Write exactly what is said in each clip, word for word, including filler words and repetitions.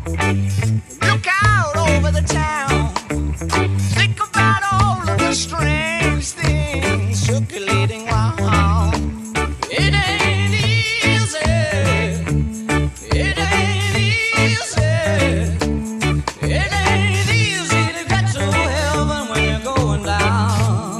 Look out over the town. Think about all of the strange things circulating round. It ain't easy. It ain't easy. It ain't easy to get to heaven when you're going down.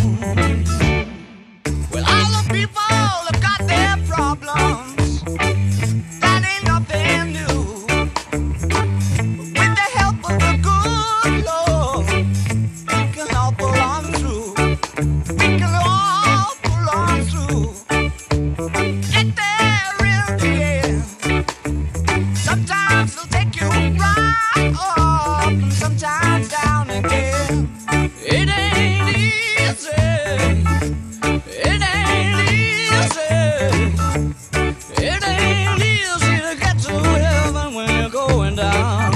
Well, all the people have got their problems. That ain't nothing new. With the help of the good Lord, we can all pull on through. We can all pull on through. Get there in the end. Sometimes they'll take you right up, and sometimes down again. It ain't easy. It ain't easy. It ain't easy to get to heaven when you're going down.